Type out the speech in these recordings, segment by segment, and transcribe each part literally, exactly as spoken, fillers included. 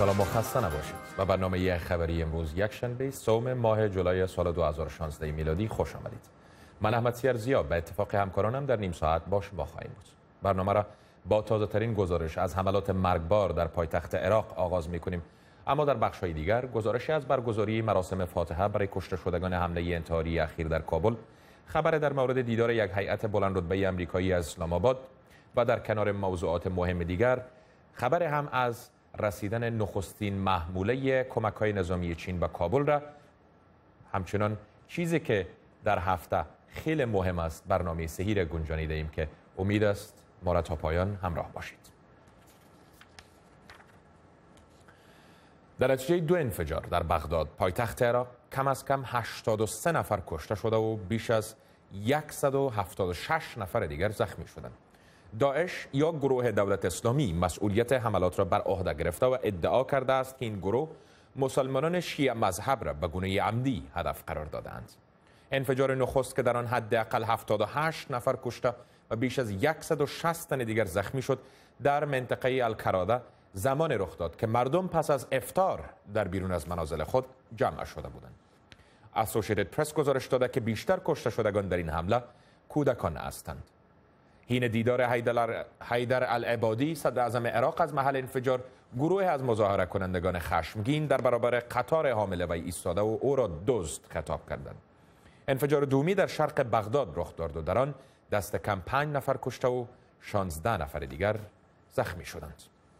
سلام و خسته نباشید. و برنامه خبری امروز یکشنبه سوم ماه جولای سال دو هزار و شانزده میلادی خوش آمدید. من احمد سیرزیا به اتفاق همکارانم در نیم ساعت با شما خواهیم بود. برنامه را با تازه ترین گزارش از حملات مرگبار در پایتخت عراق آغاز می کنیم. اما در بخش‌های دیگر گزارشی از برگزاری مراسم فاتحه برای کشته شدگان حمله انتحاری اخیر در کابل، خبر در مورد دیدار یک هیئت بلندرتبه آمریکایی از اسلام آباد و در کنار موضوعات مهم دیگر خبر هم از رسیدن نخستین محموله کمک‌های نظامی چین به کابل را، همچنان چیزی که در هفته خیلی مهم است برنامه سحیر گنجانیده ایم که امید است ما را تا پایان همراه باشید. در نتیجه دو انفجار در بغداد پایتخت عراق کم از کم هشتاد و سه نفر کشته شده و بیش از صد و هفتاد و شش نفر دیگر زخمی شدند. داعش یا گروه دولت اسلامی مسئولیت حملات را بر عهده گرفته و ادعا کرده است که این گروه مسلمانان شیعه مذهب را به گونه عمدی هدف قرار دادند. انفجار نخست که در آن حداقل هفتاد و هشت نفر کشته و بیش از صد و شصت تن دیگر زخمی شد در منطقه الکراده زمان رخ داد که مردم پس از افطار در بیرون از منازل خود جمع شده بودند. اسوسییتد پرس گزارش داده که بیشتر کشته شدگان در این حمله کودکان هستند. حین دیدار حیدر, حیدر العبادی صدر اعظم عراق از محل انفجار، گروه از مظاهره کنندگان خشمگین در برابر قطار حامله وی ایستاده و او را دزد خطاب کردند. انفجار دومی در شرق بغداد رخ داد و در آن دست کم پنج نفر کشته و شانزده نفر دیگر زخمی شدند.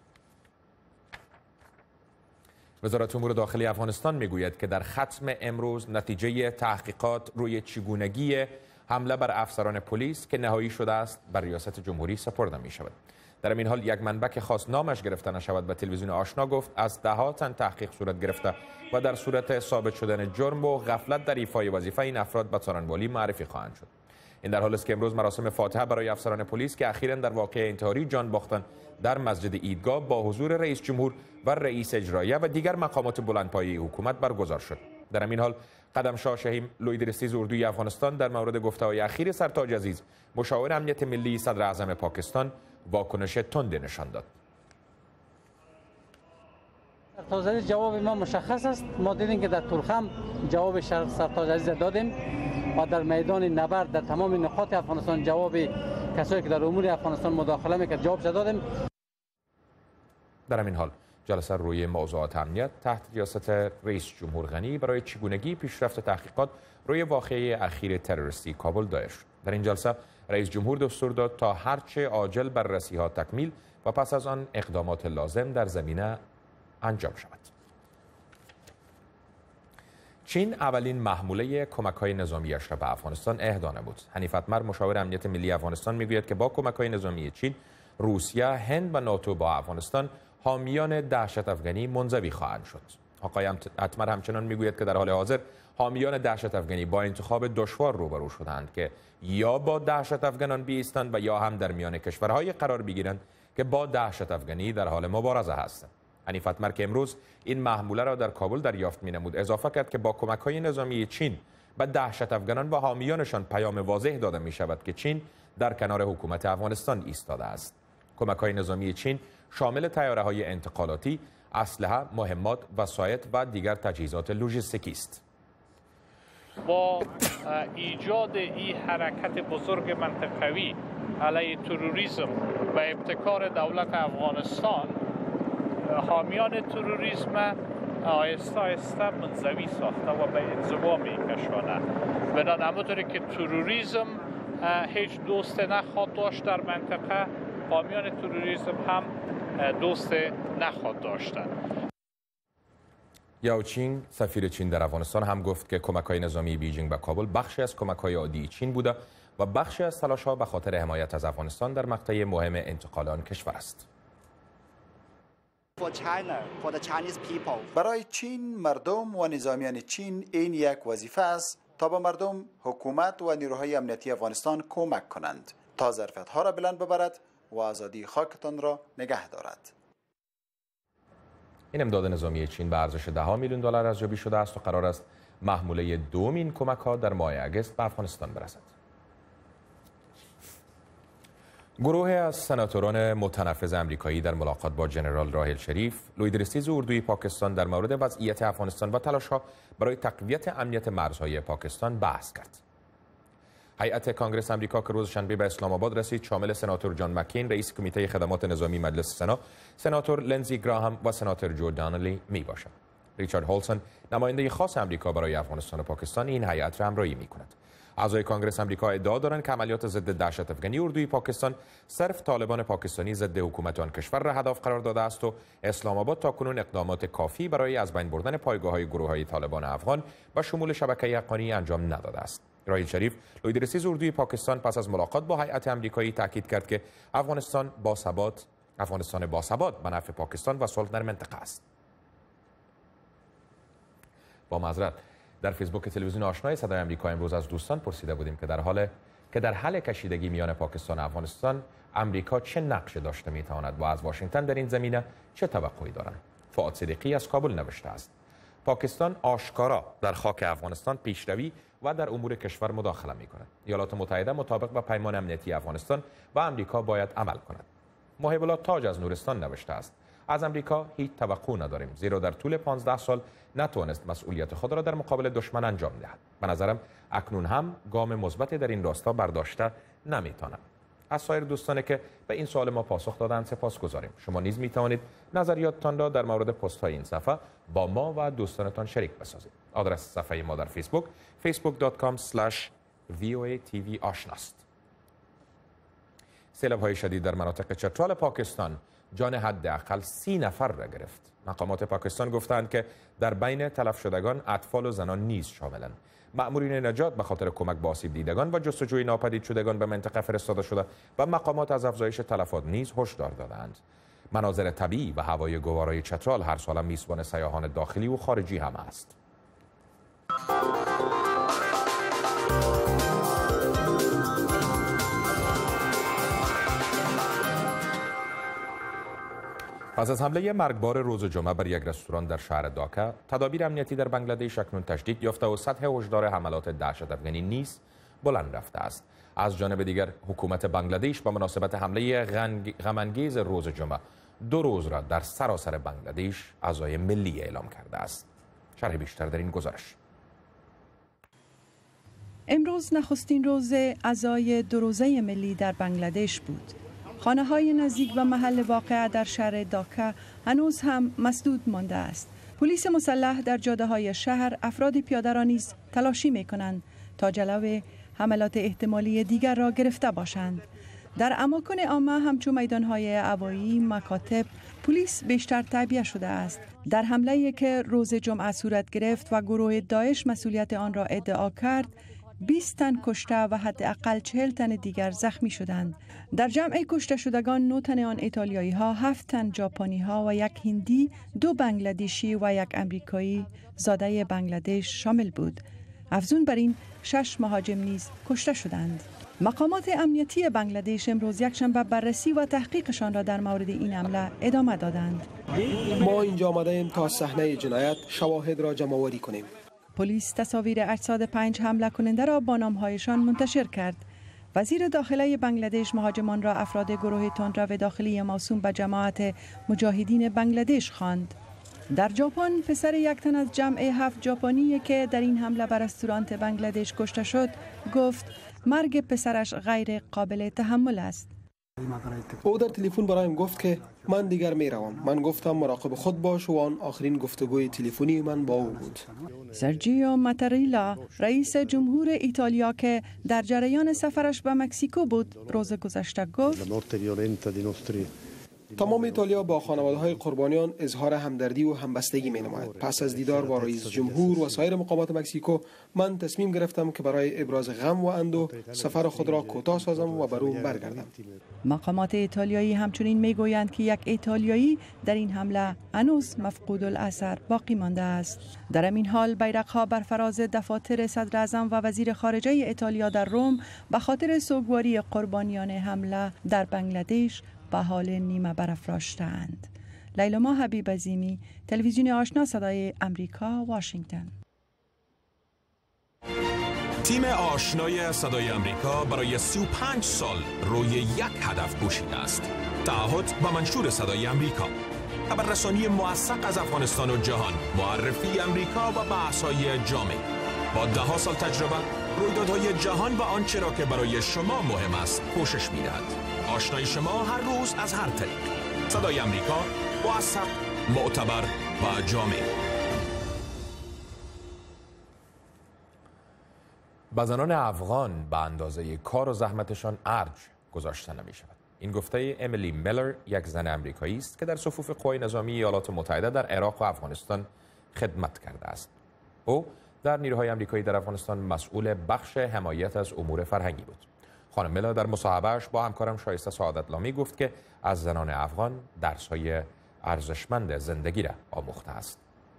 وزارت امور داخلی افغانستان میگوید که در ختم امروز نتیجه تحقیقات روی چگونگی حمله بر افسران پلیس که نهایی شده است بر ریاست جمهوری سپرده می شود. در این حال یک منبع که خواست نامش گرفته نشود به تلویزیون آشنا گفت از ده ها تن تحقیق صورت گرفته و در صورت ثابت شدن جرم و غفلت در ایفای وظیفه این افراد به سارنوالی معرفی خواهند شد. این در حالی است که امروز مراسم فاتحه برای افسران پلیس که اخیراً در واقعه انتحاری جان باختند در مسجد عیدگاه با حضور رئیس جمهور و رئیس اجراییه و دیگر مقامات بلندپایه حکومت برگزار شد. در این حال قدم شاه شهیم لویدرسیز اردوی افغانستان در مورد گفته‌های اخیر سرتاج عزیز مشاور امنیت ملی صدر اعظم پاکستان واکنش تند نشان داد. سرتاج عزیز جواب ما مشخص است. ما دیدیم که در تورخم جواب سرتاج عزیز دادیم و در میدان نبرد در تمام نقاط افغانستان جواب کسایی که در امور افغانستان مداخله میکرد جواب دادیم. در این حال جلسه روی موضوعات امنیت تحت ریاست رئیس جمهور غنی برای چگونگی پیشرفت تحقیقات روی واقعه اخیر تروریستی کابل دایر شد. در این جلسه رئیس جمهور دستور داد تا هرچه عاجل بررسی‌ها تکمیل و پس از آن اقدامات لازم در زمینه انجام شود. چین اولین محموله کمک‌های نظامی‌اش را به افغانستان اهدا نمود. حنیف اتمر مشاور امنیت ملی افغانستان میگوید که با کمک‌های نظامی چین، روسیه، هند و ناتو با افغانستان حامیان دهشت افغانی منزوی خواهند شد. آقای اتمر همچنان میگوید که در حال حاضر حامیان دهشت افغانی با انتخاب دشوار روبرو شدند که یا با دهشت افغانان بیستند و یا هم در میان کشورهای قرار بگیرند که با دهشت افغانی در حال مبارزه هستند. حنیف اتمر که امروز این محموله را در کابل دریافت می‌نمود اضافه کرد که با کمک‌های نظامی چین به دهشت افغانان و حامیانشان پیام واضح داده می‌شود که چین در کنار حکومت افغانستان ایستاده است. کمک‌های نظامی چین شامل طیاره‌های انتقالاتی، اسلحه، مهمات، وسایط و دیگر تجهیزات لوجستیکی است. با ایجاد این حرکت بزرگ منطقوی علیه تروریسم و ابتکار دولت افغانستان، حامیان تروریسم آهسته آهسته منزوی ساخته و به انزوا می‌کشاند. بدان همونطوری که تروریسم هیچ دوست نخواهد داشت در منطقه، حامیان تروریسم هم دوست نخواهد داشتند. یاو چینگ سفیر چین در افغانستان هم گفت که کمک‌های نظامی بیجینگ به کابل بخشی از کمک‌های عادی چین بوده و بخشی از تلاش‌ها به خاطر حمایت از افغانستان در مقطع مهم انتقال آن کشور است. برای چین، مردم و نظامیان چین این یک وظیفه است تا به مردم، حکومت و نیروهای امنیتی افغانستان کمک کنند تا ظرفیت‌ها را بلند ببرد و آزادی خاکتان را نگه دارد. این امداد نظامی چین به ارزش ده میلیون دلار ارزیابی شده است و قرار است محموله دوم این کمک‌ها در ماه اگست به افغانستان برسد. گروه از سناتوران متنفذ آمریکایی در ملاقات با جنرال راحیل شریف، لویدرسیز اردوی پاکستان در مورد وضعیت افغانستان و تلاش‌ها برای تقویت امنیت مرزهای پاکستان بحث کرد. هیئت کانگرس آمریکا که روز شنبه به اسلام آباد رسید شامل سناتور جان مکین رئیس کمیته خدمات نظامی مجلس سنا، سناتور لنزی گراهام و سناتور جو دانلی می باشد. ریچارد هولسون نماینده خاص آمریکا برای افغانستان و پاکستان این هیئت را همراهی می کند. اعضای کانگرس آمریکا ادعا دارند که عملیات ضد دهشت افغانی اردوی پاکستان صرف طالبان پاکستانی ضد حکومت آن کشور را هدف قرار داده است و اسلام آباد تاکنون اقدامات کافی برای از بین بردن پایگاه‌های گروه‌های طالبان افغان و شمول شبکه حقانی انجام نداده است. راحیل شریف، لویدرسیز اردوی پاکستان پس از ملاقات با هیئت آمریکایی تاکید کرد که افغانستان با ثبات افغانستان با ثبات به نفع پاکستان و صلح در منطقه است. با معذرت در فیسبوک تلویزیون آشنای صدای آمریکا امروز از دوستان پرسیده بودیم که در حال که در حل کشیدگی میان پاکستان و افغانستان آمریکا چه نقشی داشته میتواند و از واشنگتن در این زمینه چه توقعی دارند. فؤاد صدیقی از کابل نوشته است: پاکستان آشکارا در خاک افغانستان پیشروی و در امور کشور مداخله می‌کند. ایالات متحده مطابق با پیمان امنیتی افغانستان و آمریکا باید عمل کند. محب الله تاج از نورستان نوشته است: از آمریکا هیچ توقع نداریم، زیرا در طول پانزده سال نتوانست مسئولیت خود را در مقابل دشمن انجام دهد. به نظرم اکنون هم گام مثبتی در این راستا برداشته نمیتواند. از سایر دوستانی که به این سوال ما پاسخ دادند سپاسگزاریم. شما نیز می توانید نظریاتتان را در مورد پست های این صفحه با ما و دوستانتان شریک بسازید. آدرس صفحه ما در فیسبوک facebook dot com slash v o a t v آشناست. سیلاب‌های شدید در مناطق چترال پاکستان جان حداقل سی نفر را گرفت. مقامات پاکستان گفتند که در بین تلف شدگان اطفال و زنان نیز شاملند. مأمورین نجات به خاطر کمک به آسیب دیدگان و جستجوی ناپدید شدگان به منطقه فرستاده شده و مقامات از افزایش تلفات نیز هشدار دادند. مناظر طبیعی و هوای گوارای چترال هر سال میزبان سیاحان داخلی و خارجی هم است. پس از حمله مرگبار روز جمعه بر یک رستوران در شهر داکا، تدابیر امنیتی در بنگلادش اکنون تشدید یافته و سطح هشدار حملات دهشت افغانی نیز بلند رفته است. از جانب دیگر حکومت بنگلادش به مناسبت حمله غم‌انگیز روز جمعه دو روز را در سراسر بنگلادش عزای ملی اعلام کرده است. شرح بیشتر در این گزارش. امروز نخستین روز عزای دو روزه ملی در بنگلادش بود. خانه های نزدیک و محل واقع در شهر داکا هنوز هم مسدود مانده است. پلیس مسلح در جاده های شهر افراد پیاده را نیز تلاشی می کنند تا جلو حملات احتمالی دیگر را گرفته باشند. در اماکن عامه همچون میدان های هوایی، مکاتب، پلیس بیشتر تعبیه شده است. در حمله‌ای که روز جمعه صورت گرفت و گروه داعش مسئولیت آن را ادعا کرد، بیست تن کشته و حداقل چهل تن دیگر زخمی شدند. در جمع کشته شدگان نه تن آن ایتالیایی ها، هفت تن ژاپنی ها و یک هندی، دو بنگلادشی و یک امریکایی زاده بنگلادش شامل بود. افزون بر این شش مهاجم نیز کشته شدند. مقامات امنیتی بنگلادش امروز یکشنبه بررسی و تحقیقشان را در مورد این حمله ادامه دادند. ما اینجا آمده‌ایم تا صحنه جنایت شواهد را جمع آوری کنیم. پلیس تصاویر اجساد پنج حمله کننده را با نام‌هایشان منتشر کرد. وزیر داخلی بنگلادش مهاجمان را افراد گروه تندرو داخلی موسوم به جماعت مجاهدین بنگلادش خواند. در ژاپن پسر یک تن از جمع هفت ژاپنی که در این حمله بر رستوران بنگلادش کشته شد گفت مرگ پسرش غیر قابل تحمل است. او در تلفن برایم گفت که من دیگر می روم. من گفتم مراقب خود باش و آن آخرین گفتگوی تلفنی من با او بود. سرجیو ماتاریلا رئیس جمهور ایتالیا که در جریان سفرش به مکزیکو بود روز گذشته گفت تمام ایتالیا با خانواده‌های قربانیان اظهار همدردی و همبستگی می‌نماید. پس از دیدار با رئیس جمهور و سایر مقامات مکزیکو من تصمیم گرفتم که برای ابراز غم و اندوه سفر خود را کوتاه سازم و بر او برگردم. مقامات ایتالیایی همچنین میگویند که یک ایتالیایی در این حمله هنوز مفقود الاثر باقی مانده است. در این حال بیرق‌ها بر فراز دفاتر صدر اعظم و وزیر خارجه ایتالیا در روم به خاطر سوگواری قربانیان حمله در بنگلادش به حال نیمه برافراشتند. لیلما حبیب عظیمی، تلویزیون آشنا صدای امریکا، واشنگتن. تیم آشنای صدای امریکا برای سی و پنج سال روی یک هدف کوشیده است: تعهد با منشور صدای امریکا، خبررسانی موثق از افغانستان و جهان، معرفی امریکا و بحث‌های جامع. با ده ها سال تجربه، رویدادهای جهان و آنچه را که برای شما مهم است کوشش می‌دهد. آشنای شما هر روز از هر طریق. صدای امریکا، موثق، معتبر و جامع. به زنان افغان به اندازه کار و زحمتشان ارج گذاشته نمی شود. این گفته امیلی میلر، یک زن امریکایی است که در صفوف قوای نظامی ایالات متحده در عراق و افغانستان خدمت کرده است. او در نیروهای امریکایی در افغانستان مسئول بخش حمایت از امور فرهنگی بود. خانم میلر در مصاحبه‌اش با همکارم شایسته سعادت لامی گفت که از زنان افغان درس‌های ارزشمند زندگی را آموخته است.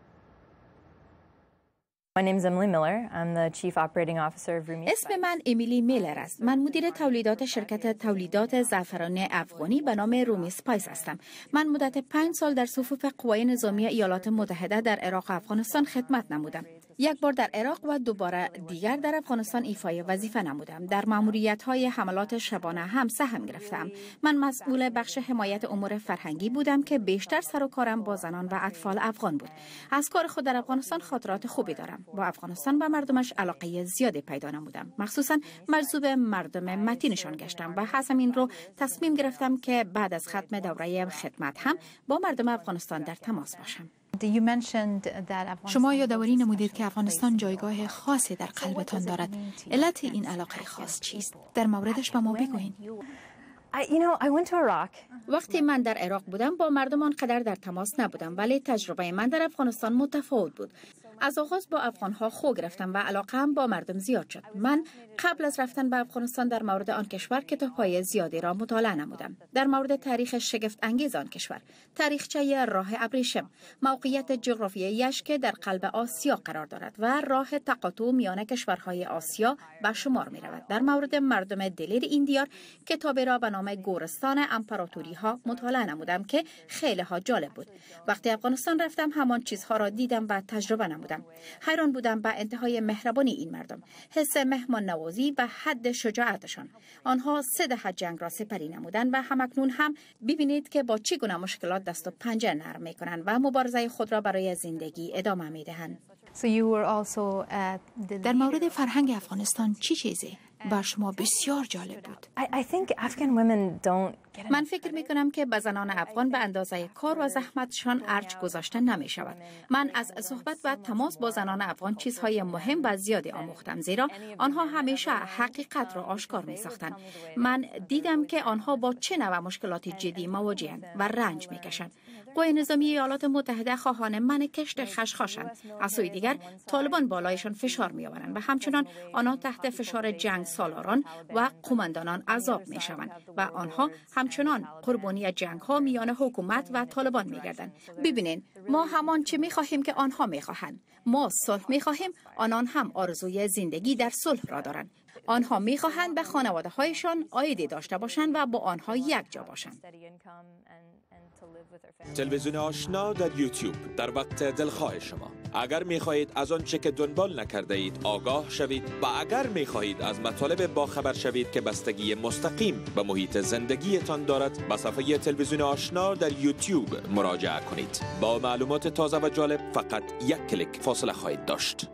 اسم من امیلی میلر است. من مدیر تولیدات شرکت تولیدات زعفرانی افغانی به نام رومی اسپایس هستم. من مدت پنج سال در صفوف قوای نظامی ایالات متحده در عراق و افغانستان خدمت نمودم. یک بار در عراق و دوباره دیگر در افغانستان ایفای وظیفه نمودم. در ماموریت‌های حملات شبانه هم سهم گرفتم. من مسئول بخش حمایت امور فرهنگی بودم که بیشتر سر و کارم با زنان و اطفال افغان بود. از کار خود در افغانستان خاطرات خوبی دارم. با افغانستان و مردمش علاقه زیادی پیدا نمودم. مخصوصا مجذوب مردم متینشان گشتم و از همین رو تصمیم گرفتم که بعد از ختم دوره خدمت هم با مردم افغانستان در تماس باشم. شما یادآوری نمودید که افغانستان جایگاه خاصی در قلبتان دارد. علت این علاقه خاص چیست؟ در موردش به ما بگویید. وقتی من در عراق بودم با مردم آنقدر در تماس نبودم، ولی تجربه من در افغانستان متفاوت بود. از آغاز با افغانها خو گرفتم و علاقه هم با مردم زیاد شد. من قبل از رفتن به افغانستان در مورد آن کشور کتاب‌های زیادی را مطالعه نمودم. در مورد تاریخ شگفت انگیز آن کشور، تاریخچه راه ابریشم، موقعیت جغرافیایی‌اش که در قلب آسیا قرار دارد و راه تقاطع میان کشورهای آسیا به شمار می‌رود. در مورد مردم دلیر این دیار کتابی را به نام گورستان امپراتوری‌ها مطالعه نمودم که خیلی ها جالب بود. وقتی افغانستان رفتم همان چیزها را دیدم و تجربه نمودم. حیران بودم به انتهای مهربانی این مردم، حس مهمان نوازی و حد شجاعتشان. آنها سه دهه جنگ را سپری نمودند و همکنون هم ببینید که با چه گونه مشکلات دست و پنجه نرم می‌کنند و مبارزه خود را برای زندگی ادامه می‌دهند. در مورد فرهنگ افغانستان چی چیزی بر شما بسیار جالب بود؟ من فکر می کنم که به زنان افغان به اندازه کار و زحمتشان ارج گذاشته نمی شود. من از صحبت و تماس با زنان افغان چیزهای مهم و زیادی آموختم، زیرا آنها همیشه حقیقت را آشکار می ساختند. من دیدم که آنها با چه نوع مشکلات جدی مواجهند و رنج می کشند. قوای نظامی ایالات متحده خواهان من کشت خشخاشند. از سوی دیگر طالبان بالایشان فشار می آورند و همچنان آنها تحت فشار جنگ سالاران و قماندانان عذاب می شوند و آنها همچنان قربانی جنگ ها میان حکومت و طالبان می گردند. ببینید، ما همان چه می خواهیم که آنها می خواهند. ما صلح می خواهیم، آنان هم آرزوی زندگی در صلح را دارند. آنها می خواهند به خانواده هایشان عایدی داشته باشند و با آنها یک جا باشند. تلویزیون آشنا در یوتیوب در وقت دلخواه شما. اگر می خواهید از آنچه که دنبال نکرده اید آگاه شوید و اگر می خواهید از مطالب باخبر شوید که بستگی مستقیم به محیط زندگیتان دارد، به صفحه تلویزیون آشنا در یوتیوب مراجعه کنید. با معلومات تازه و جالب فقط یک کلیک فاصله خواهید داشت.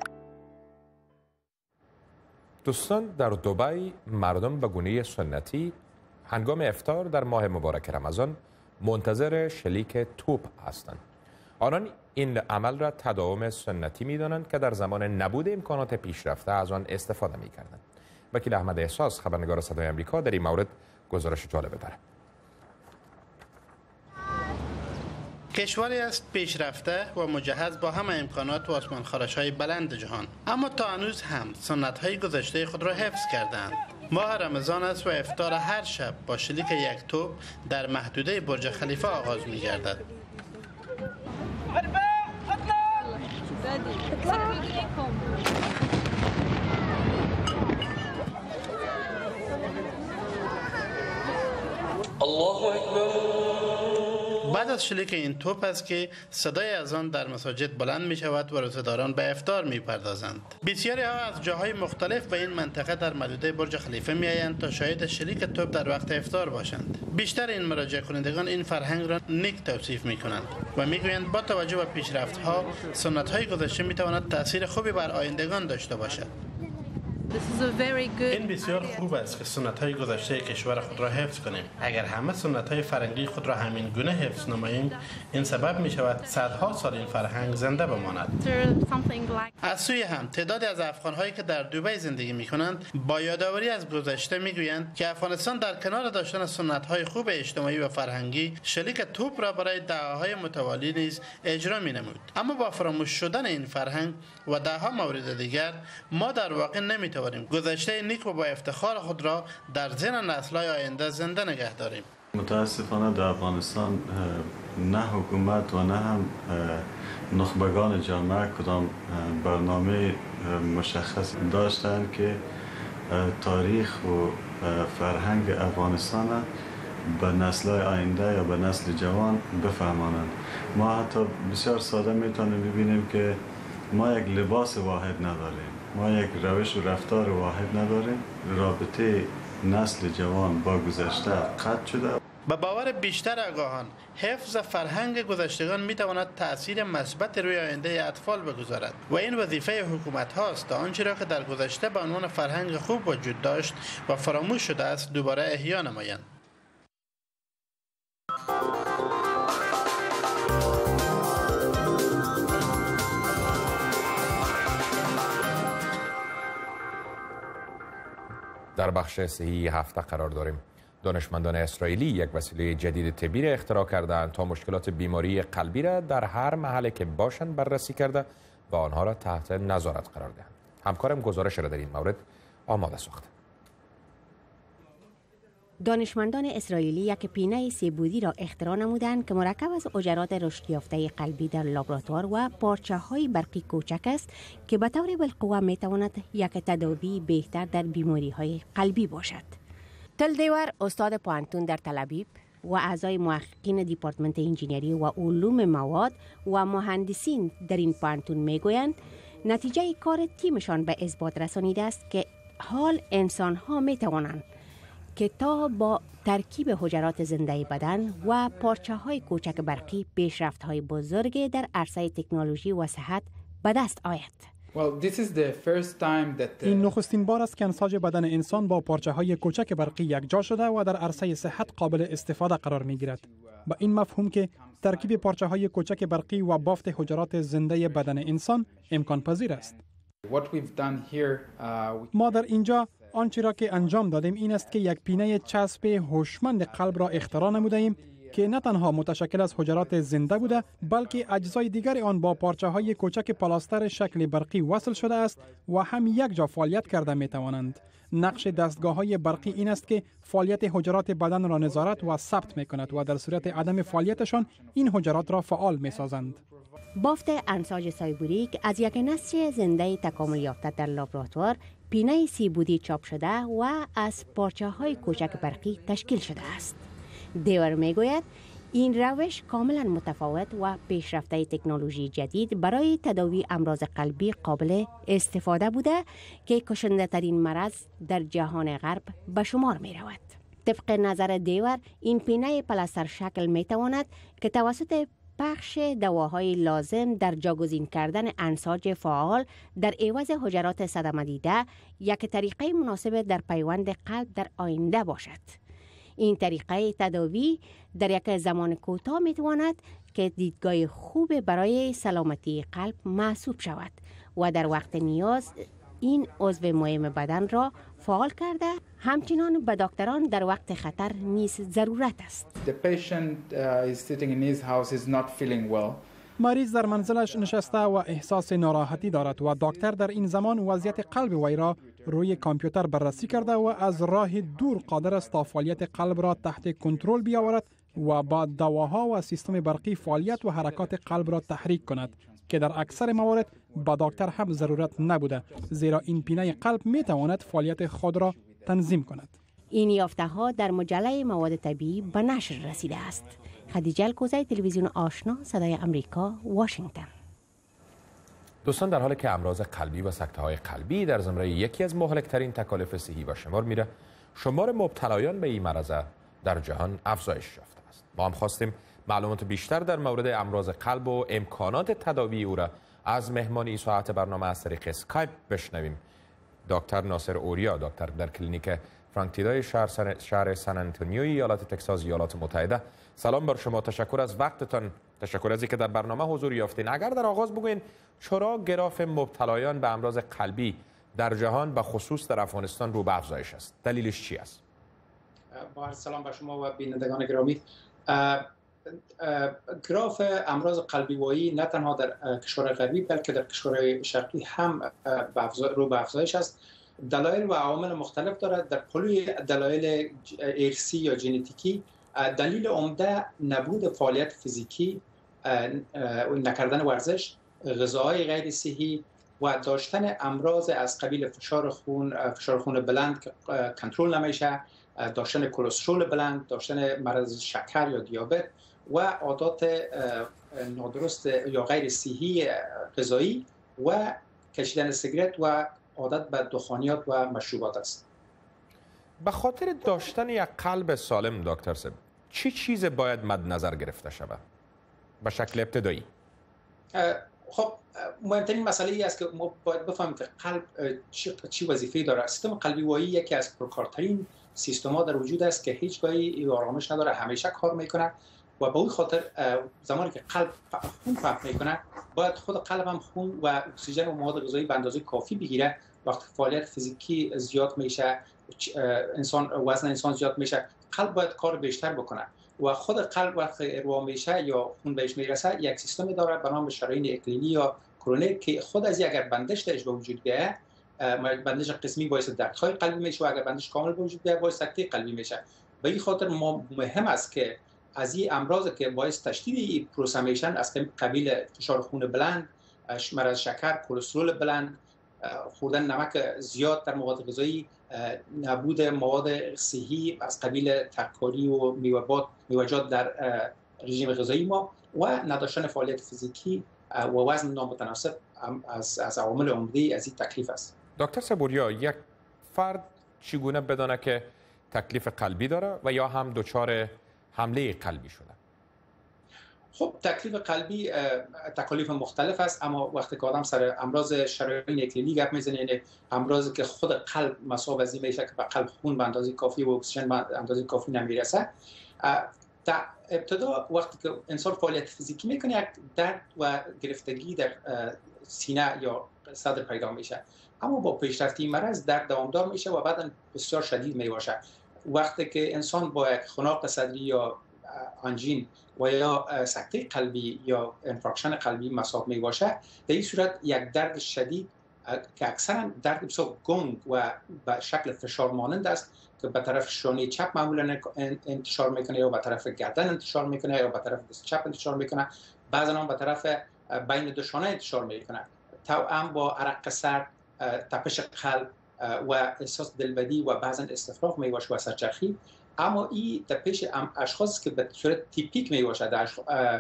دوستان، در دبی مردم به گونه سنتی هنگام افطار در ماه مبارک رمضان منتظر شلیک توپ هستند. آنان این عمل را تداوم سنتی می دانند که در زمان نبود امکانات پیشرفته از آن استفاده می کردند. وکیل احمد احساس، خبرنگار صدای امریکا، در این مورد گزارش جالبه دارد. کشوری است پیشرفته و مجهز با همه امکانات و آسمانخوارش‌های بلند جهان، اما تا هنوز هم سنت‌های گذشته خود را حفظ کردند. ماه رمضان است و افطار هر شب با شلیک یک توپ در محدوده برج خلیفه آغاز می‌گردد. بعد از از شلیک این توپ است که صدای اذان در مساجد بلند می شود و روزه‌داران به افطار می پردازند. بسیاری ها از جاهای مختلف به این منطقه در محدوده برج خلیفه می آیند تا شاهد شلیک توپ در وقت افطار باشند. بیشتر این مراجعه کنندگان این فرهنگ را نیک توصیف می کنند و می گویند با توجه به پیشرفت ها سنت های گذشته می تواند تاثیر خوبی بر آیندگان داشته باشد. این بسیار خوب است که سنت های گذشته کشور خود را حفظ کنیم. اگر همه سنت های فرهنگی خود را همین گونه حفظ نماییم، این سبب می شود صدها سال این فرهنگ زنده بماند. از سوی هم تعدادی از افغان هایی که در دبی زندگی می کنند با یادآوری از گذشته می گویند که افغانستان در کنار داشتن سنت های خوب اجتماعی و فرهنگی، شلیک توپ را برای دعاهای متوالی نیز اجرا می نمود. اما با فراموش شدن این فرهنگ و دهها مورد دیگر، ما در واقع نمی گذشته نیک و با افتخار خود را در ذهن نسل‌های آینده زنده نگه داریم. متاسفانه در افغانستان نه حکومت و نه هم نخبگان جامعه کدام برنامه مشخص داشتند که تاریخ و فرهنگ افغانستان به نسل‌های آینده یا به نسل جوان بفهمانند. ما حتی بسیار ساده میتونیم ببینیم که ما یک لباس واحد نداریم، ما یک روش و رفتار واحد نداریم. رابطه نسل جوان با گذشته قطع شده. به باور بیشتر آگاهان، حفظ فرهنگ گذشتگان می تواند تأثیر مثبت روی آینده اطفال بگذارد و این وظیفه حکومت هاست تا آنچه را که در گذشته به عنوان فرهنگ خوب وجود داشت و فراموش شده است دوباره احیا نمایند. در بخش صحی هفته قرار داریم. دانشمندان اسرائیلی یک وسیله جدید طبی را اختراع کردند تا مشکلات بیماری قلبی را در هر محله که باشند بررسی کرده و آنها را تحت نظارت قرار دهند. همکارم گزارش را در این مورد آماده ساخته. دانشمندان اسرائیلی یک پینه سه‌بعدی را اختراع نمودند که مرکب از حجرات رشد یافته قلبی در لابراتوار و پارچه‌های برقی کوچک است که به طور بالقوه می‌تواند یک تداوی بهتر در بیماری‌های قلبی باشد. تل دیور استاد پوهنتون در تل‌آویو و اعضای محققین دیپارتمنت انجینری و علوم مواد و مهندسین در این پوهنتون میگویند نتیجه کار تیمشان به اثبات رسانیده است که حال انسان‌ها می‌توانند که تا با ترکیب حجرات زنده بدن و پارچه‌های کوچک برقی پیشرفت‌های بزرگ در عرصه تکنولوژی و صحت به دست آید. این نخستین بار است که انساج بدن انسان با پارچه‌های کوچک برقی یکجا شده و در عرصه صحت قابل استفاده قرار می‌گیرد. با این مفهوم که ترکیب پارچه‌های کوچک برقی و بافت حجرات زنده بدن انسان امکان پذیر است. ما در اینجا آنچه را که انجام دادیم این است که یک پینه چسب هوشمند قلب را اختراع نموده ایم که نه تنها متشکل از حجرات زنده بوده بلکه اجزای دیگر آن با پارچه‌های کوچک پلاستر شکل برقی وصل شده است و هم یک جا فعالیت کرده می توانند. نقش دستگاه‌های برقی این است که فعالیت حجرات بدن را نظارت و ثبت می کند و در صورت عدم فعالیتشان این حجرات را فعال می سازند. بافت انساج سایبوریک از یک نسج زنده تکامل یافته در لابراتوار پینه سه‌بعدی چاپ شده و از پارچه‌های کوچک برقی تشکیل شده است. دیور میگوید این روش کاملا متفاوت و پیشرفته تکنولوژی جدید برای تداوی امراض قلبی قابل استفاده بوده که کشنده ترین مرض در جهان غرب به شمار می رود. طبق نظر دیور این پینه پلاستر شکل می تواند که توسط پخش دواهای لازم در جاگزین کردن انساج فعال در عوض حجرات صدمه دیده یک طریقه مناسب در پیوند قلب در آینده باشد. این طریقه تداوی در یک زمان کوتاه می تواند که دیدگاه خوب برای سلامتی قلب محسوب شود و در وقت نیاز این عضو مهم بدن را فعال کرده همچنان به دکتران در وقت خطر نیز ضرورت است. مریض در منزلش نشسته و احساس ناراحتی دارد و دکتر در این زمان وضعیت قلب وی را روی کامپیوتر بررسی کرده و از راه دور قادر است تا فعالیت قلب را تحت کنترل بیاورد و با دواها و سیستم برقی فعالیت و حرکات قلب را تحریک کند که در اکثر موارد با دکتر هم ضرورت نبوده، زیرا این پینه قلب می تواند فعالیت خود را تنظیم کند. این یافته ها در مجله مواد طبیعی به نشر رسیده است. خدیجه الکوزی، تلویزیون آشنا، صدای امریکا، واشنگتن. دوستان، در حالی که امراض قلبی و سکته‌های قلبی در زمره یکی از مهلک‌ترین تکالیف صحی به شمار میره، شمار مبتلایان به این مرض در جهان افزایش یافته است. ما هم خواستیم معلومات بیشتر در مورد امراض قلب و امکانات تداوی او را از مهمان این ساعت برنامه از طریق اسکایپ بشنویم. دکتر ناصر اوریا، دکتر در کلینیک فرانک تیدای شهر, شهر سن آنتونیو ایالات تگزاس ایالات متحده. سلام بر شما، تشکر از وقتتان، تشکر از اینکه در برنامه حضور یافتین. اگر در آغاز بگوین چرا گراف مبتلایان به امراض قلبی در جهان به خصوص در افغانستان رو به افزایش است، دلیلش چی است؟ با عرض سلام بر شما و بینندگان گرامی. گراف امراض قلبی وایی نه تنها در کشورهای غربی بلکه در کشورهای شرقی هم رو به افزایش است. دلایل و عوامل مختلف دارد. در پلوی دلایل ارثی یا ژنتیکی، دلیل عمده نبود فعالیت فیزیکی، نکردن ورزش، غذاهای غیر صحی و داشتن امراض از قبیل فشار خون، فشار خون بلند که کنترل نمیشه، داشتن کلسترول بلند، داشتن مرض شکر یا دیابت و عادات نادرست یا غیر صحی غذایی و کشیدن سیگارت و عادت به دخانیات و مشروبات است. به خاطر داشتن یک قلب سالم دکتر صاحب، چی چیز باید مد نظر گرفته شود به شکل ابتدایی؟ خب مهمترین مسئله ای است که ما باید بفهمیم که قلب چی, چی وظیفه‌ای داره. سیستم قلبی وایی یکی از پرکارترین سیستم‌ها در وجود است که هیچگاهی آرامش نداره، همیشه کار میکنه و به اون خاطر زمانی که قلب خون پمپ میکنه باید خود قلب هم خون و اکسیژن و مواد غذایی به اندازه کافی بگیره. وقتی فعالیت فیزیکی زیاد میشه، انسان وزن انسان زیاد میشه، قلب باید کار بیشتر بکنه و خود قلب وقتی اروا میشه یا خون بهش میرسه یک سیستمی داره به نام شرايين اکلینی یا کرونیک که خود از اگر بندش درش به وجود بیاید، بندش قسمی باعث دردهای قلبی میشه و اگر بندش کامل به وجود بیاید باعث سکته قلبی میشه. به این خاطر ما مهم است که از این امراض که باعث تشدید پروسه میشن از قبیل فشار خون بلند، مرض شکر، کلسترول بلند، خوردن نمک زیاد در مواد غذایی، نبود مواد صحی از قبیل ترکاری و میوه‌جات میوه‌جات در رژیم غذایی ما و نداشتن فعالیت فیزیکی و وزن نامتناسب از از عوامل عمده از این تکلیف است. دکتر سبوریا، یک فرد چگونه بدانه که تکلیف قلبی داره و یا هم دچار حمله قلبی شده؟ خب تکلیف قلبی تکالیف مختلف است، اما وقتی که آدم سر امراض شرايين اکلینی گپ میزنه، یعنی امراضی که خود قلب مصاب از این میشه که به قلب خون به اندازه کافی و اکسیژن به اندازه کافی نمیرسه، در ابتدا وقتی که انسان فعالیت فیزیکی میکنه یک درد و گرفتگی در سینه یا صدر پیدا میشه، اما با پیشرفت این مرض درد دوامدار میشه و بعدا بسیار شدید میباشه. وقتی که انسان با یک خناق صدری یا آنژین و یا سکته قلبی یا انفارکشن قلبی مصاب می باشه، در این صورت یک درد شدید که اکثرا درد بسیار گنگ و به شکل فشار مانند است که به طرف شانه چپ معمولا انتشار میکنه یا به طرف گردن انتشار میکنه یا به طرف دست چپ انتشار میکنه، بعضا هم به طرف بین دو شانه انتشار میکنه. توأم با عرق سر، تپش قلب و احساس دلبدی و بعضا استفراغ می باشه و سرچرخی. اما این در پیش اشخاص که به صورت تیپیک می باشد، در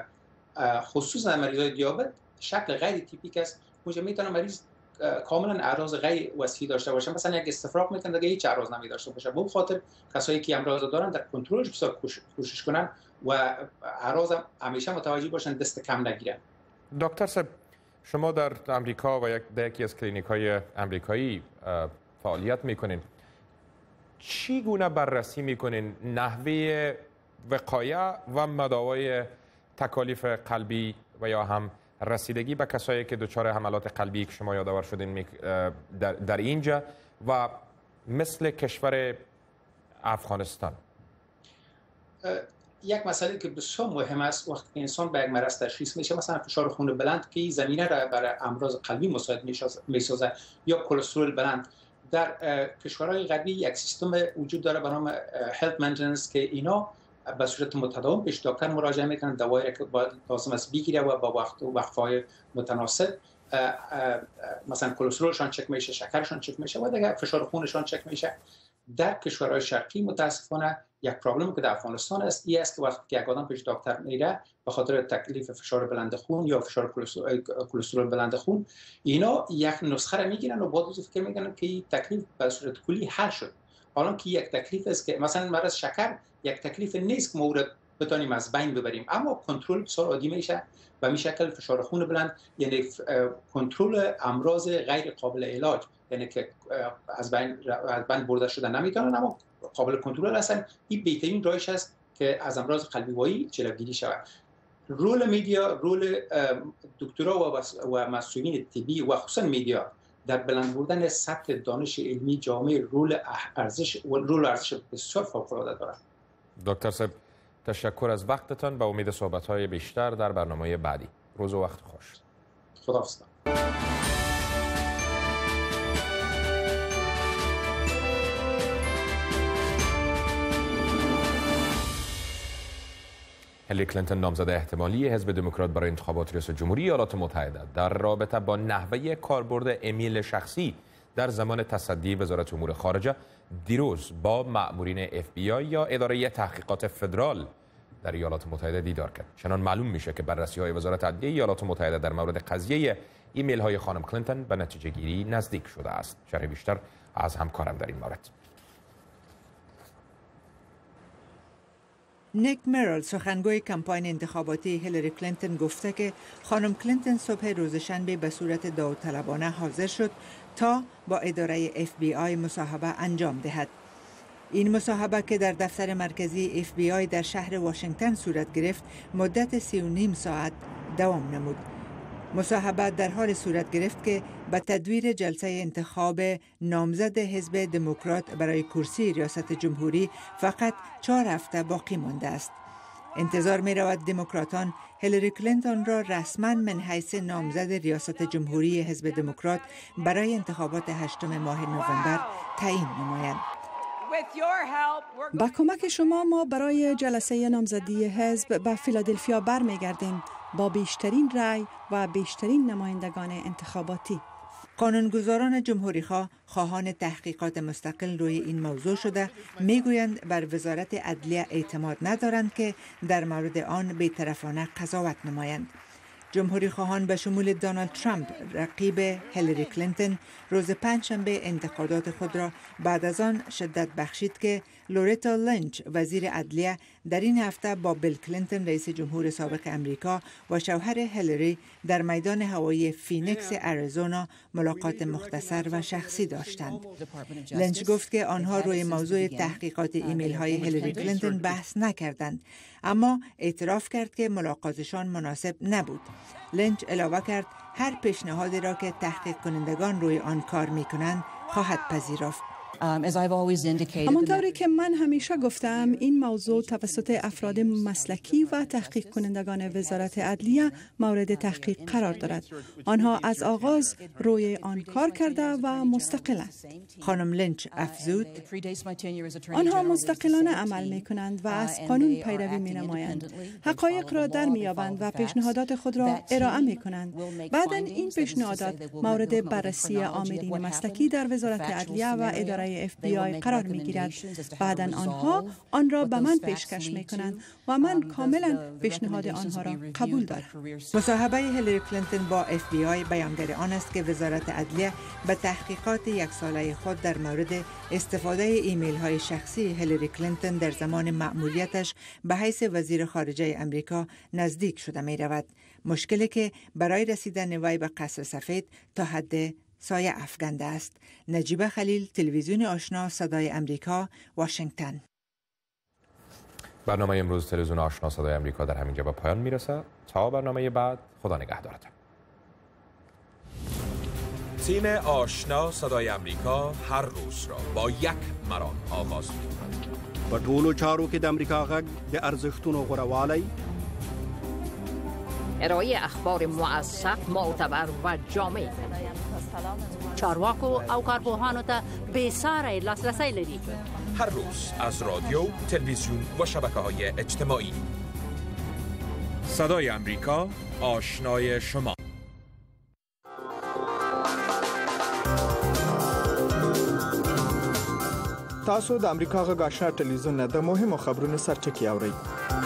خصوصا مریضای دیابت شکل غیر تیپیک است. اونجا میتونه مریض کاملا اعراض غیر وصفی داشته باشه، مثلا یک استفراغ میکنه دیگه هیچ اعراض نمی داشته باشه. به خاطر کسایی که امراض دارن در کنترلش بسیار کوشش کنن و اعراض همیشه متوجه باشن، دست کم نگیرن. دکتر صاحب، شما در امریکا و یک یکی از کلینیک‌های آمریکایی فعالیت میکنین. چی گونه بررسی میکنین نحوه وقایه و مداوای تکالیف قلبی و یا هم رسیدگی به کسایی که دچار حملات قلبی که شما یادآور شدین در, در اینجا و مثل کشور افغانستان؟ یک مسئله که بسیار مهم است وقتی انسان به یک مرض تشخیص میشه، مثلا فشار خون بلند که زمینه را برای امراض قلبی مساعد میسازه یا کلسترول بلند، در کشورهای غربی یک سیستم وجود داره به نام هلت مینتیننس که اینا به صورت متداوم پیش دکتر مراجعه میکنن، دوایی که لازم است بگیره و با وقت و وقفه‌های متناسب مثلا کلسترولشان چک میشه، شکرشان چک میشه و دیگه فشار خونشان چک میشه. در کشورهای شرقی متاسفانه یک پرابلم که در افغانستان است این است که وقتی که یک آدم پیش دکتر میره به خاطر تکلیف فشار بلند خون یا فشار کلسترول بلند خون، اینا یک نسخه را میگیرن و بعد از فکر میکنن که این تکلیف به صورت کلی حل شد. حالا که یک تکلیف است که مثلا مرض شکر یک تکلیف نیست که ما را بتونیم از بین ببریم، اما کنترل بسیار عادی میشه و می شکل فشار خون بلند، یعنی کنترل امراض غیر قابل علاج، یعنی که از بین از بین برده شده نمیتونن اما قابل کنترل هستن. این بهترین راهش است که از امراض قلبی وایی جلوگیری شود. رول میدیا، رول دکترا و مسئولین طبی و خصوصا میدیا در بلند بردن سطح دانش علمی جامعه رول ارزش و رول ارزش بسیار فوق العاده دارد. دکتر صاحب تشکر از وقتتان، به امید صحبت‌های بیشتر در برنامه بعدی. روز و وقت خوش. خداحافظ. هیلاری کلینتون نامزد احتمالی حزب دموکرات برای انتخابات ریاست جمهوری ایالات متحده در رابطه با نحوه کاربرد ایمیل شخصی در زمان تصدی وزارت امور خارجه دیروز با مأمورین اف بی آی یا اداره تحقیقات فدرال در ایالات متحده دیدار کرد. چنان معلوم میشه که بررسی‌های وزارت عدلیه ایالات متحده در مورد قضیه ایمیل های خانم کلینتون به نتیجه گیری نزدیک شده است. شرح بیشتر از همکارم در این مورد. نیک مرل سخنگوی کمپاین انتخاباتی هیلاری کلینتون گفته که خانم کلینتون صبح روز شنبه به صورت داوطلبانه حاضر شد تا با اداره اف بی آی مصاحبه انجام دهد. این مصاحبه که در دفتر مرکزی اف بی آی در شهر واشنگتن صورت گرفت مدت سی و نیم ساعت دوام نمود. مصاحبه در حال صورت گرفت که به تدویر جلسه انتخاب نامزد حزب دموکرات برای کرسی ریاست جمهوری فقط چهار هفته باقی مانده است. انتظار می رود دموکراتان هیلاری کلینتون را رسما من حیث نامزد ریاست جمهوری حزب دموکرات برای انتخابات هشتم ماه نوامبر تعیین نمایند. با کمک شما ما برای جلسه نامزدی حزب به فیلادلفیا برمیگردیم با بیشترین رأی و بیشترین نمایندگان انتخاباتی. قانونگذاران جمهوری‌خواه خواهان تحقیقات مستقل روی این موضوع شده میگویند بر وزارت عدلیه اعتماد ندارند که در مورد آن بی‌طرفانه قضاوت نمایند. جمهوری خواهان به شمول دونالد ترامپ رقیب هیلاری کلینتون روز پنجشنبه انتقادات خود را بعد از آن شدت بخشید که لوریتا لینچ وزیر عدلیه در این هفته با بیل کلینتون رئیس جمهور سابق امریکا و شوهر هیلاری در میدان هوایی فینیکس اریزونا ملاقات مختصر و شخصی داشتند. لینچ گفت که آنها روی موضوع تحقیقات ایمیل های هیلاری کلینتون بحث نکردند، اما اعتراف کرد که ملاقاتشان مناسب نبود. لینچ علاوه کرد هر پیشنهادی را که تحقیق کنندگان روی آن کار می کنند خواهد پذیرفت. همانطوری که من همیشه گفتم این موضوع توسط افراد مسلکی و تحقیق کنندگان وزارت عدلیه مورد تحقیق قرار دارد. آنها از آغاز روی آن کار کرده و مستقلند. خانم لینچ افزود آنها مستقلانه عمل می کنند و از قانون پیروی می نمایند. حقایق را در می یابند و پیشنهادات خود را ارائه می کنند. بعدا این پیشنهادات مورد بررسی آمرین مسلکی در وزارت عدلیه و اداره اف بی آی قرار می گیرد. بعدا آنها آن را به من پیشکش می کنند و من کاملا پیشنهاد آنها را قبول دارم. مصاحبه هیلاری کلینتون با اف بی آی بیانگر آن است که وزارت عدلیه به تحقیقات یک ساله خود در مورد استفاده ایمیل های شخصی هیلاری کلینتون در زمان مأموریتش به حیث وزیر خارجه امریکا نزدیک شده می رود. مشکلی که برای رسیدن وی به قصر سفید تا حد سایه افکنده است. نجیبه خلیل، تلویزیون آشنا، صدای امریکا، واشنگتن. برنامه امروز تلویزیون آشنا صدای امریکا در همینجا به پایان میرسه. تا برنامه بعد، خدا نگهدارتان. تیم آشنا صدای امریکا هر روز را با یک مرام آغاز می‌کند. په ټولو چارو کې د امریکا غږ د ارزښتونو غوړوالی، ارائه اخبار موثق، معتبر و جامع، چارواکو او کارپوهانو ته بې ساري لاسرسی لري. هر روز از رادیو، تلویزیون و شبکه‌های اجتماعی. صدای امریکا، آشنای شما. تاسو د امریکا غږ آشنا ټلویزیون نه د مهمو خبرونو سرچکی اورئ.